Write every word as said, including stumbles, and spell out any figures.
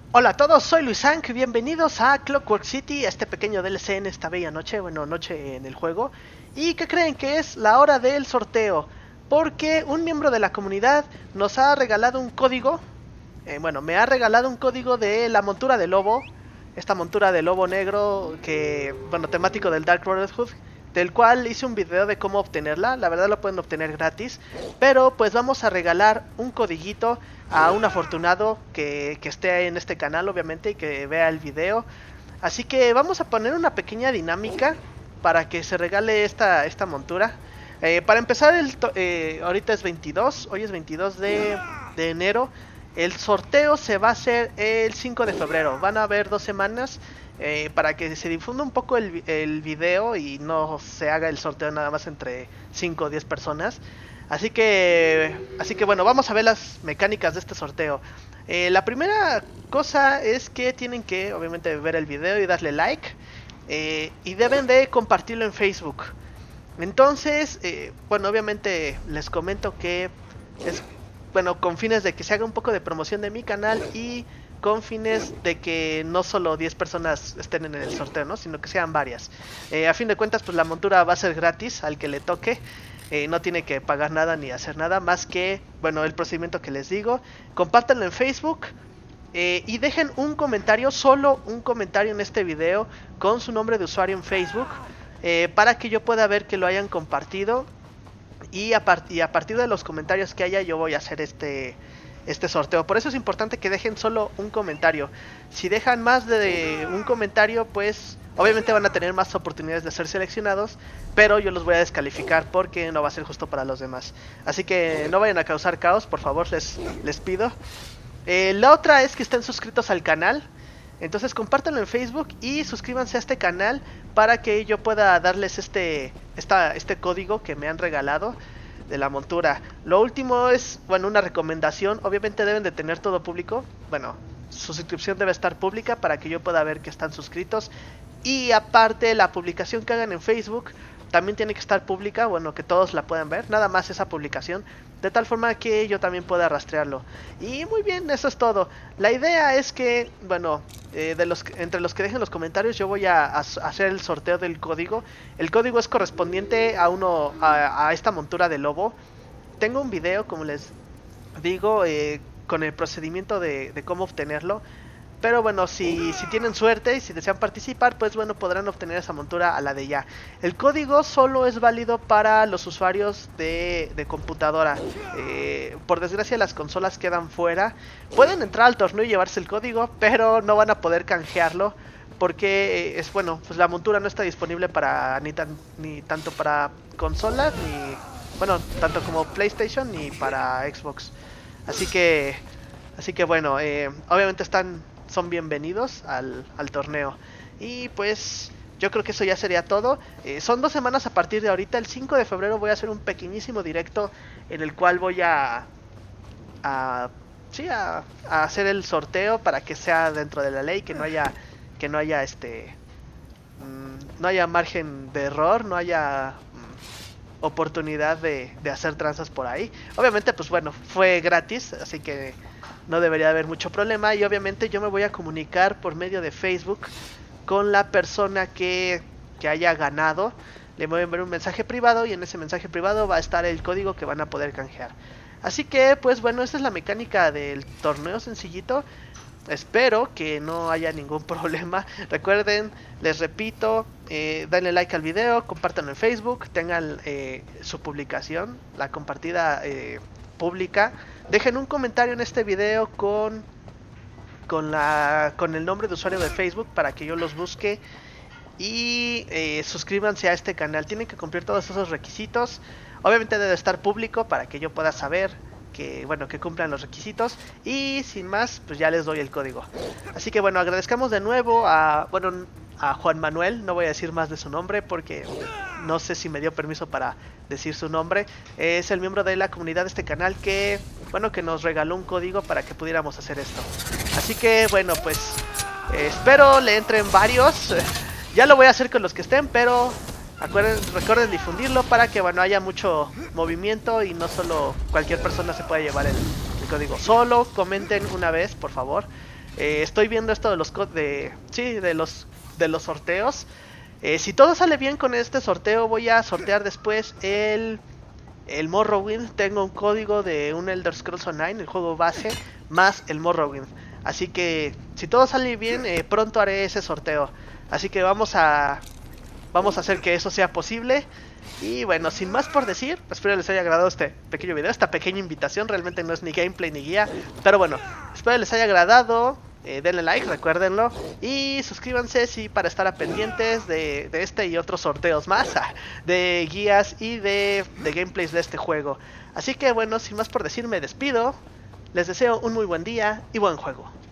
Hola a todos, soy Luisank, bienvenidos a Clockwork City, a este pequeño D L C en esta bella noche, bueno, noche en el juego. ¿Y qué creen? Que es la hora del sorteo, porque un miembro de la comunidad nos ha regalado un código, eh, bueno, me ha regalado un código de la montura de lobo, esta montura de lobo negro que, bueno, temático del Dark Brotherhood, del cual hice un video de cómo obtenerla. La verdad lo pueden obtener gratis, pero pues vamos a regalar un codiguito a un afortunado que, que esté en este canal, obviamente, y que vea el video. Así que vamos a poner una pequeña dinámica para que se regale esta, esta montura. Eh, para empezar, el eh, ahorita es veintidós, hoy es veintidós de, de enero. El sorteo se va a hacer el cinco de febrero, van a haber dos semanas. Eh, para que se difunda un poco el, el video y no se haga el sorteo nada más entre cinco o diez personas. Así que, así que bueno, vamos a ver las mecánicas de este sorteo. Eh, la primera cosa es que tienen que, obviamente, ver el video y darle like. Eh, y deben de compartirlo en Facebook. Entonces, eh, bueno, obviamente les comento que es, bueno, con fines de que se haga un poco de promoción de mi canal y con fines de que no solo diez personas estén en el sorteo, ¿no? Sino que sean varias. Eh, a fin de cuentas, pues la montura va a ser gratis al que le toque. Eh, no tiene que pagar nada ni hacer nada más que, bueno, el procedimiento que les digo. Compártanlo en Facebook eh, y dejen un comentario, solo un comentario en este video con su nombre de usuario en Facebook, eh, para que yo pueda ver que lo hayan compartido. Y a, part y a partir de los comentarios que haya, yo voy a hacer este... este sorteo. Por eso es importante que dejen solo un comentario. Si dejan más de un comentario, pues obviamente van a tener más oportunidades de ser seleccionados, pero yo los voy a descalificar porque no va a ser justo para los demás. Así que no vayan a causar caos, por favor, les, les pido. Eh, la otra es que estén suscritos al canal. Entonces compártanlo en Facebook y suscríbanse a este canal para que yo pueda darles este, esta, este código que me han regalado de la montura. Lo último es, bueno, una recomendación. Obviamente deben de tener todo público. Bueno, su suscripción debe estar pública para que yo pueda ver que están suscritos. Y aparte, la publicación que hagan en Facebook también tiene que estar pública, bueno, que todos la puedan ver. Nada más esa publicación, de tal forma que yo también pueda rastrearlo. Y muy bien, eso es todo. La idea es que, bueno, eh, de los entre los que dejen los comentarios, yo voy a, a hacer el sorteo del código. El código es correspondiente a uno a, a esta montura de lobo. Tengo un video, como les digo, eh, con el procedimiento de, de cómo obtenerlo. Pero bueno, si, si tienen suerte y si desean participar, pues bueno, podrán obtener esa montura a la de ya. El código solo es válido para los usuarios de, de computadora. Eh, por desgracia las consolas quedan fuera. Pueden entrar al torneo y llevarse el código, pero no van a poder canjearlo. Porque es bueno, pues la montura no está disponible para ni, tan, ni tanto para consolas, ni bueno, tanto como PlayStation ni para Xbox. Así que, así que bueno, eh, obviamente están... son bienvenidos al, al torneo. Y pues yo creo que eso ya sería todo. eh, Son dos semanas a partir de ahorita. El cinco de febrero voy a hacer un pequeñísimo directo en el cual voy a a, sí, a, a hacer el sorteo para que sea dentro de la ley, que no haya que no haya este mmm, no haya margen de error, no haya mmm, oportunidad de, de hacer tranzas por ahí. Obviamente pues bueno, fue gratis, así que no debería haber mucho problema. Y obviamente yo me voy a comunicar por medio de Facebook con la persona que, que haya ganado. Le voy a enviar un mensaje privado y en ese mensaje privado va a estar el código que van a poder canjear. Así que pues bueno, esta es la mecánica del torneo sencillito. Espero que no haya ningún problema. Recuerden, les repito, eh, denle like al video, compártanlo en Facebook, tengan eh, su publicación, la compartida eh, pública. Dejen un comentario en este video con con la con el nombre de usuario de Facebook para que yo los busque. Y eh, suscríbanse a este canal. Tienen que cumplir todos esos requisitos. Obviamente debe estar público para que yo pueda saber que, bueno, que cumplan los requisitos. Y sin más, pues ya les doy el código. Así que bueno, agradezcamos de nuevo a, bueno, a Juan Manuel. No voy a decir más de su nombre porque no sé si me dio permiso para decir su nombre. Es el miembro de la comunidad de este canal que, bueno, que nos regaló un código para que pudiéramos hacer esto. Así que bueno, pues eh, espero le entren varios. Ya lo voy a hacer con los que estén, pero acuerden, recuerden difundirlo para que bueno, haya mucho movimiento y no solo cualquier persona se pueda llevar el, el código. Solo comenten una vez, por favor. Eh, estoy viendo esto de los de sí, de los de los sorteos. Eh, si todo sale bien con este sorteo, voy a sortear después el el Morrowind. Tengo un código de un Elder Scrolls Online, el juego base, más el Morrowind. Así que si todo sale bien, eh, pronto haré ese sorteo. Así que vamos a vamos a hacer que eso sea posible. Y bueno, sin más por decir, espero les haya agradado este pequeño video, esta pequeña invitación. Realmente no es ni gameplay ni guía, pero bueno, espero les haya agradado. Eh, denle like, recuérdenlo. Y suscríbanse si para estar a pendientes de, de este y otros sorteos más, de guías y de, de gameplays de este juego. Así que bueno, sin más por decir, me despido. Les deseo un muy buen día y buen juego.